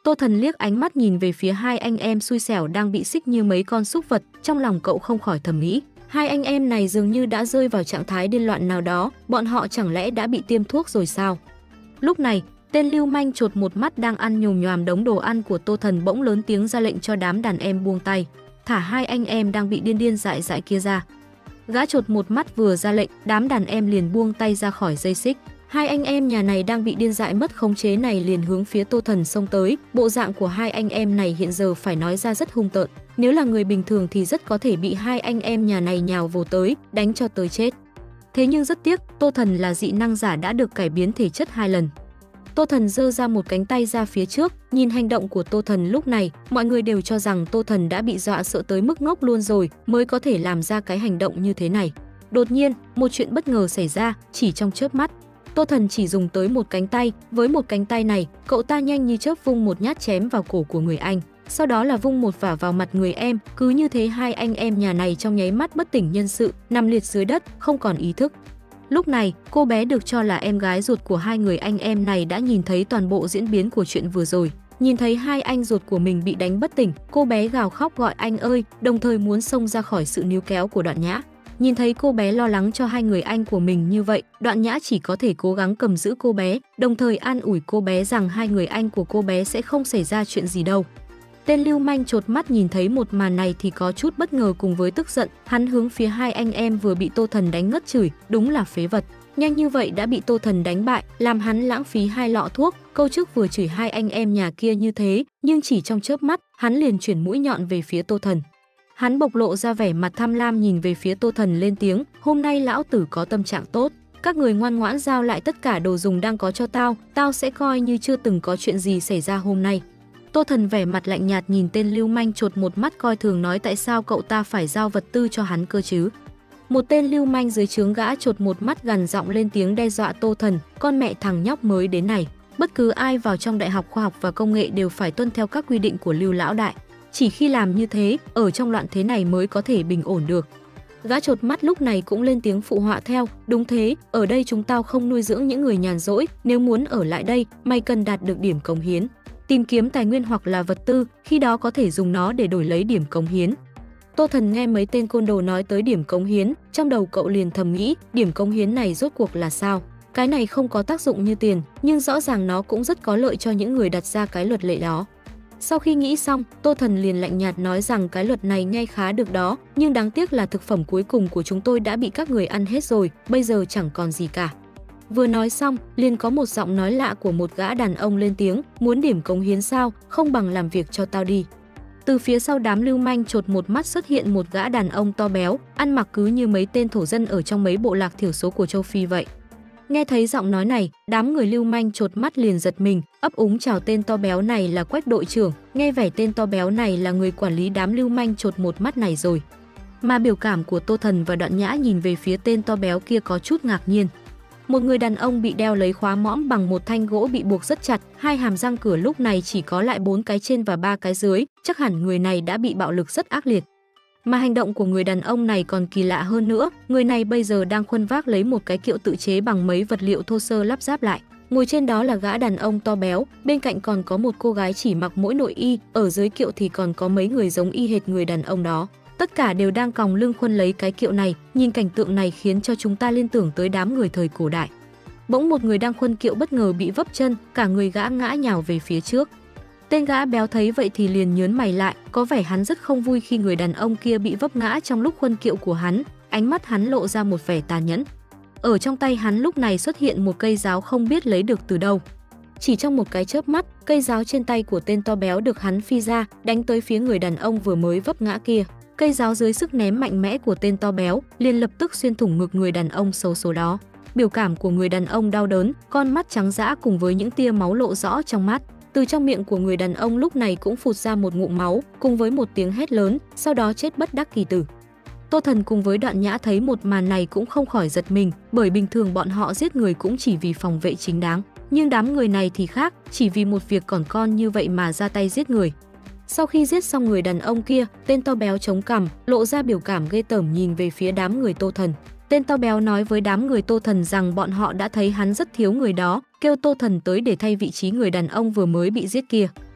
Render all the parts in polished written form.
Tô Thần liếc ánh mắt nhìn về phía hai anh em xui xẻo đang bị xích như mấy con súc vật, trong lòng cậu không khỏi thầm nghĩ, hai anh em này dường như đã rơi vào trạng thái điên loạn nào đó, bọn họ chẳng lẽ đã bị tiêm thuốc rồi sao? Lúc này, tên lưu manh chột một mắt đang ăn nhồm nhoàm đống đồ ăn của Tô Thần bỗng lớn tiếng ra lệnh cho đám đàn em buông tay, thả hai anh em đang bị điên điên dại dại kia ra. Gã chột một mắt vừa ra lệnh, đám đàn em liền buông tay ra khỏi dây xích. Hai anh em nhà này đang bị điên dại mất khống chế này liền hướng phía Tô Thần xông tới. Bộ dạng của hai anh em này hiện giờ phải nói ra rất hung tợn. Nếu là người bình thường thì rất có thể bị hai anh em nhà này nhào vồ tới, đánh cho tới chết. Thế nhưng rất tiếc, Tô Thần là dị năng giả đã được cải biến thể chất 2 lần. Tô Thần giơ ra một cánh tay ra phía trước, nhìn hành động của Tô Thần lúc này, mọi người đều cho rằng Tô Thần đã bị dọa sợ tới mức ngốc luôn rồi mới có thể làm ra cái hành động như thế này. Đột nhiên, một chuyện bất ngờ xảy ra, chỉ trong chớp mắt. Tô Thần chỉ dùng tới một cánh tay, với một cánh tay này, cậu ta nhanh như chớp vung một nhát chém vào cổ của người anh, sau đó là vung một vả vào mặt người em, cứ như thế hai anh em nhà này trong nháy mắt bất tỉnh nhân sự, nằm liệt dưới đất, không còn ý thức. Lúc này, cô bé được cho là em gái ruột của hai người anh em này đã nhìn thấy toàn bộ diễn biến của chuyện vừa rồi. Nhìn thấy hai anh ruột của mình bị đánh bất tỉnh, cô bé gào khóc gọi anh ơi, đồng thời muốn xông ra khỏi sự níu kéo của Đoạn Nhã. Nhìn thấy cô bé lo lắng cho hai người anh của mình như vậy, Đoạn Nhã chỉ có thể cố gắng cầm giữ cô bé, đồng thời an ủi cô bé rằng hai người anh của cô bé sẽ không xảy ra chuyện gì đâu. Tên lưu manh chột mắt nhìn thấy một màn này thì có chút bất ngờ cùng với tức giận, hắn hướng phía hai anh em vừa bị Tô Thần đánh ngất chửi, đúng là phế vật. Nhanh như vậy đã bị Tô Thần đánh bại, làm hắn lãng phí 2 lọ thuốc, câu trước vừa chửi hai anh em nhà kia như thế, nhưng chỉ trong chớp mắt, hắn liền chuyển mũi nhọn về phía Tô Thần. Hắn bộc lộ ra vẻ mặt tham lam nhìn về phía Tô Thần lên tiếng, hôm nay lão tử có tâm trạng tốt, các người ngoan ngoãn giao lại tất cả đồ dùng đang có cho tao, tao sẽ coi như chưa từng có chuyện gì xảy ra hôm nay. Tô Thần vẻ mặt lạnh nhạt nhìn tên lưu manh chột một mắt coi thường nói tại sao cậu ta phải giao vật tư cho hắn cơ chứ. Một tên lưu manh dưới trướng gã chột một mắt gằn giọng lên tiếng đe dọa Tô Thần, con mẹ thằng nhóc mới đến này. Bất cứ ai vào trong Đại học Khoa học và Công nghệ đều phải tuân theo các quy định của Lưu lão đại. Chỉ khi làm như thế, ở trong loạn thế này mới có thể bình ổn được. Gã chột mắt lúc này cũng lên tiếng phụ họa theo, đúng thế, ở đây chúng tao không nuôi dưỡng những người nhàn rỗi, nếu muốn ở lại đây, mày cần đạt được điểm cống hiến. Tìm kiếm tài nguyên hoặc là vật tư, khi đó có thể dùng nó để đổi lấy điểm cống hiến. Tô Thần nghe mấy tên côn đồ nói tới điểm cống hiến, trong đầu cậu liền thầm nghĩ, điểm cống hiến này rốt cuộc là sao? Cái này không có tác dụng như tiền, nhưng rõ ràng nó cũng rất có lợi cho những người đặt ra cái luật lệ đó. Sau khi nghĩ xong, Tô Thần liền lạnh nhạt nói rằng cái luật này nghe khá được đó, nhưng đáng tiếc là thực phẩm cuối cùng của chúng tôi đã bị các người ăn hết rồi, bây giờ chẳng còn gì cả. Vừa nói xong, liền có một giọng nói lạ của một gã đàn ông lên tiếng, muốn điểm cống hiến sao, không bằng làm việc cho tao đi. Từ phía sau đám lưu manh chột một mắt xuất hiện một gã đàn ông to béo, ăn mặc cứ như mấy tên thổ dân ở trong mấy bộ lạc thiểu số của châu Phi vậy. Nghe thấy giọng nói này, đám người lưu manh chột mắt liền giật mình, ấp úng chào tên to béo này là Quách đội trưởng, nghe vẻ tên to béo này là người quản lý đám lưu manh chột một mắt này rồi. Mà biểu cảm của Tô Thần và Đoạn Nhã nhìn về phía tên to béo kia có chút ngạc nhiên. Một người đàn ông bị đeo lấy khóa mõm bằng một thanh gỗ bị buộc rất chặt, hai hàm răng cửa lúc này chỉ có lại 4 cái trên và 3 cái dưới, chắc hẳn người này đã bị bạo lực rất ác liệt. Mà hành động của người đàn ông này còn kỳ lạ hơn nữa, người này bây giờ đang khuân vác lấy một cái kiệu tự chế bằng mấy vật liệu thô sơ lắp ráp lại. Ngồi trên đó là gã đàn ông to béo, bên cạnh còn có một cô gái chỉ mặc mỗi nội y, ở dưới kiệu thì còn có mấy người giống y hệt người đàn ông đó. Tất cả đều đang còng lưng khuân lấy cái kiệu này, nhìn cảnh tượng này khiến cho chúng ta liên tưởng tới đám người thời cổ đại. Bỗng một người đang khuân kiệu bất ngờ bị vấp chân, cả người gã ngã nhào về phía trước. Tên gã béo thấy vậy thì liền nhớn mày lại, có vẻ hắn rất không vui khi người đàn ông kia bị vấp ngã trong lúc khuân kiệu của hắn, ánh mắt hắn lộ ra một vẻ tàn nhẫn. Ở trong tay hắn lúc này xuất hiện một cây giáo không biết lấy được từ đâu. Chỉ trong một cái chớp mắt, cây giáo trên tay của tên to béo được hắn phi ra, đánh tới phía người đàn ông vừa mới vấp ngã kia. Cây giáo dưới sức ném mạnh mẽ của tên to béo liền lập tức xuyên thủng ngực người đàn ông xấu số đó. Biểu cảm của người đàn ông đau đớn, con mắt trắng dã cùng với những tia máu lộ rõ trong mắt. Từ trong miệng của người đàn ông lúc này cũng phụt ra một ngụm máu, cùng với một tiếng hét lớn, sau đó chết bất đắc kỳ tử. Tô Thần cùng với Đoạn Nhã thấy một màn này cũng không khỏi giật mình, bởi bình thường bọn họ giết người cũng chỉ vì phòng vệ chính đáng. Nhưng đám người này thì khác, chỉ vì một việc còn con như vậy mà ra tay giết người. Sau khi giết xong người đàn ông kia, tên to béo chống cằm, lộ ra biểu cảm ghê tởm nhìn về phía đám người Tô Thần. Tên to béo nói với đám người Tô Thần rằng bọn họ đã thấy hắn rất thiếu người đó, kêu Tô Thần tới để thay vị trí người đàn ông vừa mới bị giết kia.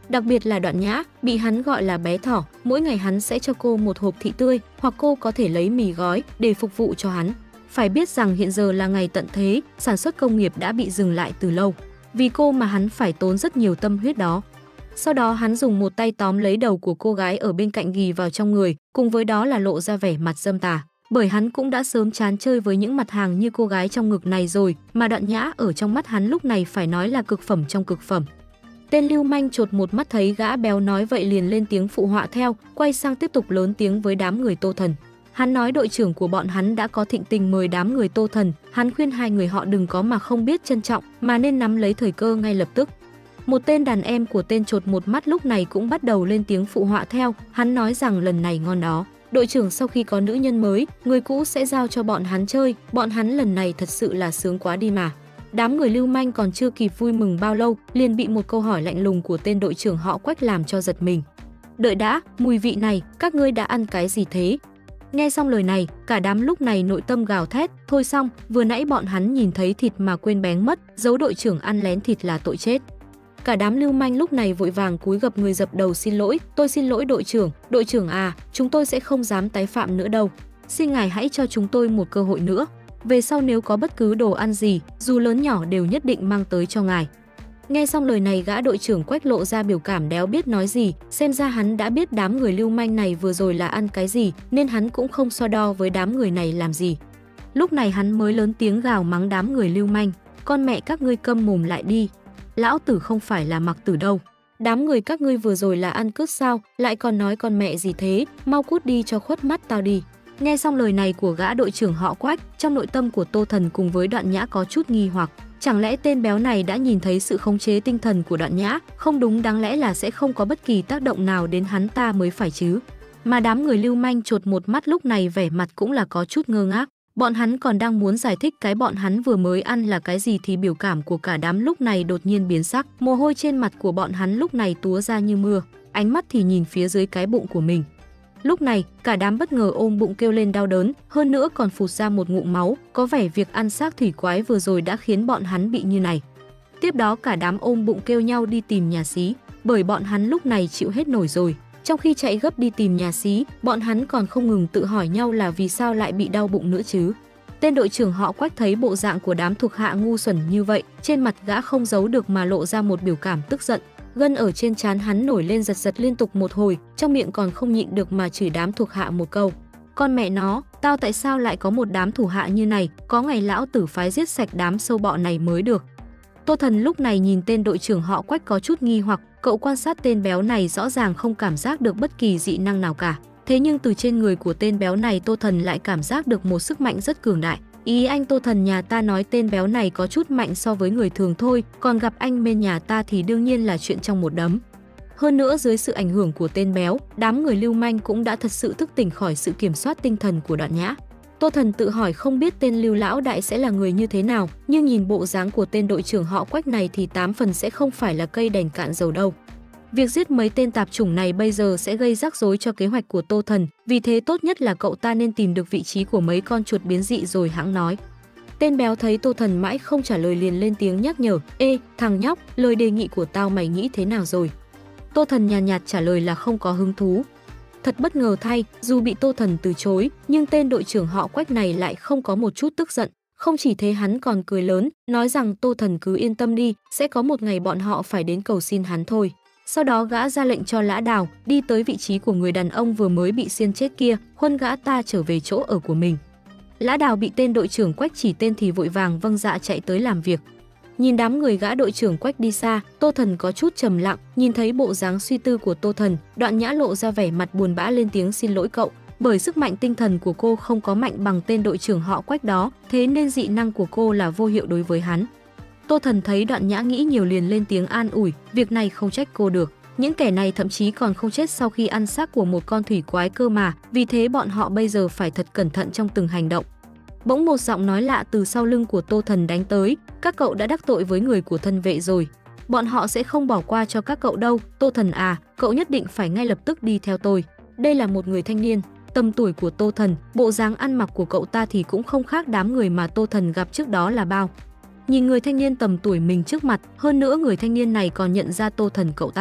Đặc biệt là Đoạn Nhã, bị hắn gọi là bé thỏ, mỗi ngày hắn sẽ cho cô một hộp thị tươi, hoặc cô có thể lấy mì gói để phục vụ cho hắn. Phải biết rằng hiện giờ là ngày tận thế, sản xuất công nghiệp đã bị dừng lại từ lâu. Vì cô mà hắn phải tốn rất nhiều tâm huyết đó. Sau đó hắn dùng một tay tóm lấy đầu của cô gái ở bên cạnh ghì vào trong người, cùng với đó là lộ ra vẻ mặt dâm tà. Bởi hắn cũng đã sớm chán chơi với những mặt hàng như cô gái trong ngực này rồi, mà Đoạn Nhã ở trong mắt hắn lúc này phải nói là cực phẩm trong cực phẩm. Tên lưu manh chột một mắt thấy gã béo nói vậy liền lên tiếng phụ họa theo, quay sang tiếp tục lớn tiếng với đám người Tô Thần. Hắn nói đội trưởng của bọn hắn đã có thịnh tình mời đám người Tô Thần, hắn khuyên hai người họ đừng có mà không biết trân trọng, mà nên nắm lấy thời cơ ngay lập tức. Một tên đàn em của tên chột một mắt lúc này cũng bắt đầu lên tiếng phụ họa theo, hắn nói rằng lần này ngon đó. Đội trưởng sau khi có nữ nhân mới, người cũ sẽ giao cho bọn hắn chơi, bọn hắn lần này thật sự là sướng quá đi mà. Đám người lưu manh còn chưa kịp vui mừng bao lâu, liền bị một câu hỏi lạnh lùng của tên đội trưởng họ Quách làm cho giật mình. Đợi đã, mùi vị này, các ngươi đã ăn cái gì thế? Nghe xong lời này, cả đám lúc này nội tâm gào thét, thôi xong, vừa nãy bọn hắn nhìn thấy thịt mà quên bén mất, giấu đội trưởng ăn lén thịt là tội chết. Cả đám lưu manh lúc này vội vàng cúi gập người dập đầu xin lỗi, tôi xin lỗi đội trưởng à, chúng tôi sẽ không dám tái phạm nữa đâu. Xin ngài hãy cho chúng tôi một cơ hội nữa. Về sau nếu có bất cứ đồ ăn gì, dù lớn nhỏ đều nhất định mang tới cho ngài. Nghe xong lời này gã đội trưởng Quách lộ ra biểu cảm đéo biết nói gì, xem ra hắn đã biết đám người lưu manh này vừa rồi là ăn cái gì, nên hắn cũng không so đo với đám người này làm gì. Lúc này hắn mới lớn tiếng gào mắng đám người lưu manh, con mẹ các ngươi câm mồm lại đi. Lão tử không phải là Mặc Tử đâu. Đám người các ngươi vừa rồi là ăn cướp sao, lại còn nói con mẹ gì thế, mau cút đi cho khuất mắt tao đi. Nghe xong lời này của gã đội trưởng họ Quách, trong nội tâm của Tô Thần cùng với Đoạn Nhã có chút nghi hoặc. Chẳng lẽ tên béo này đã nhìn thấy sự khống chế tinh thần của Đoạn Nhã, không đúng đáng lẽ là sẽ không có bất kỳ tác động nào đến hắn ta mới phải chứ. Mà đám người lưu manh chột một mắt lúc này vẻ mặt cũng là có chút ngơ ngác. Bọn hắn còn đang muốn giải thích cái bọn hắn vừa mới ăn là cái gì thì biểu cảm của cả đám lúc này đột nhiên biến sắc. Mồ hôi trên mặt của bọn hắn lúc này túa ra như mưa, ánh mắt thì nhìn phía dưới cái bụng của mình. Lúc này, cả đám bất ngờ ôm bụng kêu lên đau đớn, hơn nữa còn phụt ra một ngụm máu, có vẻ việc ăn xác thủy quái vừa rồi đã khiến bọn hắn bị như này. Tiếp đó cả đám ôm bụng kêu nhau đi tìm nhà xí, bởi bọn hắn lúc này chịu hết nổi rồi. Trong khi chạy gấp đi tìm nhà xí, bọn hắn còn không ngừng tự hỏi nhau là vì sao lại bị đau bụng nữa chứ. Tên đội trưởng họ Quách thấy bộ dạng của đám thuộc hạ ngu xuẩn như vậy, trên mặt gã không giấu được mà lộ ra một biểu cảm tức giận. Gân ở trên trán hắn nổi lên giật giật liên tục một hồi, trong miệng còn không nhịn được mà chửi đám thuộc hạ một câu. Con mẹ nó, tao tại sao lại có một đám thủ hạ như này, có ngày lão tử phái giết sạch đám sâu bọ này mới được. Tô Thần lúc này nhìn tên đội trưởng họ Quách có chút nghi hoặc, cậu quan sát tên béo này rõ ràng không cảm giác được bất kỳ dị năng nào cả. Thế nhưng từ trên người của tên béo này Tô Thần lại cảm giác được một sức mạnh rất cường đại. Ý anh Tô Thần nhà ta nói tên béo này có chút mạnh so với người thường thôi, còn gặp anh bên nhà ta thì đương nhiên là chuyện trong một đấm. Hơn nữa dưới sự ảnh hưởng của tên béo, đám người lưu manh cũng đã thật sự thức tỉnh khỏi sự kiểm soát tinh thần của Đoạn Nhã. Tô Thần tự hỏi không biết tên Lưu lão đại sẽ là người như thế nào, nhưng nhìn bộ dáng của tên đội trưởng họ Quách này thì 8 phần sẽ không phải là cây đèn cạn dầu đâu. Việc giết mấy tên tạp chủng này bây giờ sẽ gây rắc rối cho kế hoạch của Tô Thần, vì thế tốt nhất là cậu ta nên tìm được vị trí của mấy con chuột biến dị rồi hãng nói. Tên béo thấy Tô Thần mãi không trả lời liền lên tiếng nhắc nhở, ê, thằng nhóc, lời đề nghị của tao mày nghĩ thế nào rồi? Tô Thần nhàn nhạt trả lời là không có hứng thú. Thật bất ngờ thay, dù bị Tô Thần từ chối, nhưng tên đội trưởng họ Quách này lại không có một chút tức giận. Không chỉ thế hắn còn cười lớn, nói rằng Tô Thần cứ yên tâm đi, sẽ có một ngày bọn họ phải đến cầu xin hắn thôi. Sau đó gã ra lệnh cho Lã Đào đi tới vị trí của người đàn ông vừa mới bị xiên chết kia, khuân gã ta trở về chỗ ở của mình. Lã Đào bị tên đội trưởng Quách chỉ tên thì vội vàng vâng dạ chạy tới làm việc. Nhìn đám người gã đội trưởng Quách đi xa, Tô Thần có chút trầm lặng, nhìn thấy bộ dáng suy tư của Tô Thần, Đoạn Nhã lộ ra vẻ mặt buồn bã lên tiếng xin lỗi cậu, bởi sức mạnh tinh thần của cô không có mạnh bằng tên đội trưởng họ Quách đó, thế nên dị năng của cô là vô hiệu đối với hắn. Tô Thần thấy Đoạn Nhã nghĩ nhiều liền lên tiếng an ủi, việc này không trách cô được. Những kẻ này thậm chí còn không chết sau khi ăn xác của một con thủy quái cơ mà, vì thế bọn họ bây giờ phải thật cẩn thận trong từng hành động. Bỗng một giọng nói lạ từ sau lưng của Tô Thần đánh tới, các cậu đã đắc tội với người của thân vệ rồi. Bọn họ sẽ không bỏ qua cho các cậu đâu, Tô Thần à, cậu nhất định phải ngay lập tức đi theo tôi. Đây là một người thanh niên, tầm tuổi của Tô Thần, bộ dáng ăn mặc của cậu ta thì cũng không khác đám người mà Tô Thần gặp trước đó là bao. Nhìn người thanh niên tầm tuổi mình trước mặt, hơn nữa người thanh niên này còn nhận ra Tô Thần cậu ta.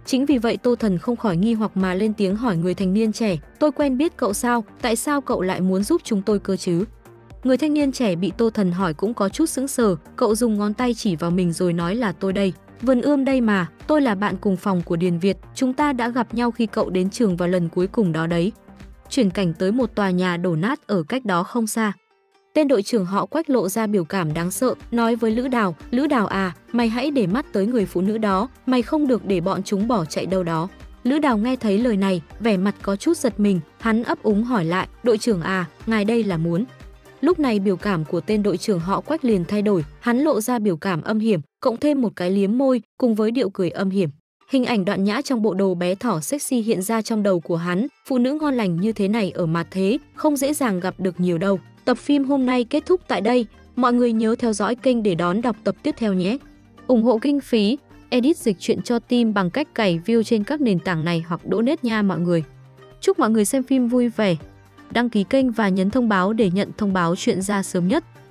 Chính vì vậy Tô Thần không khỏi nghi hoặc mà lên tiếng hỏi người thanh niên trẻ, tôi quen biết cậu sao, tại sao cậu lại muốn giúp chúng tôi cơ chứ? Người thanh niên trẻ bị Tô Thần hỏi cũng có chút sững sờ, cậu dùng ngón tay chỉ vào mình rồi nói là tôi đây. Vườn ươm đây mà, tôi là bạn cùng phòng của Điền Việt, chúng ta đã gặp nhau khi cậu đến trường vào lần cuối cùng đó đấy. Chuyển cảnh tới một tòa nhà đổ nát ở cách đó không xa. Tên đội trưởng họ Quách lộ ra biểu cảm đáng sợ, nói với Lữ Đào à, mày hãy để mắt tới người phụ nữ đó, mày không được để bọn chúng bỏ chạy đâu đó. Lữ Đào nghe thấy lời này, vẻ mặt có chút giật mình, hắn ấp úng hỏi lại, đội trưởng à, ngài đây là muốn... Lúc này biểu cảm của tên đội trưởng họ Quách liền thay đổi, hắn lộ ra biểu cảm âm hiểm, cộng thêm một cái liếm môi, cùng với điệu cười âm hiểm. Hình ảnh Đoạn Nhã trong bộ đồ bé thỏ sexy hiện ra trong đầu của hắn, phụ nữ ngon lành như thế này ở mặt thế, không dễ dàng gặp được nhiều đâu. Tập phim hôm nay kết thúc tại đây, mọi người nhớ theo dõi kênh để đón đọc tập tiếp theo nhé. Ủng hộ kinh phí, edit dịch truyện cho team bằng cách cày view trên các nền tảng này hoặc donate nha mọi người. Chúc mọi người xem phim vui vẻ. Đăng ký kênh và nhấn thông báo để nhận thông báo chuyện ra sớm nhất.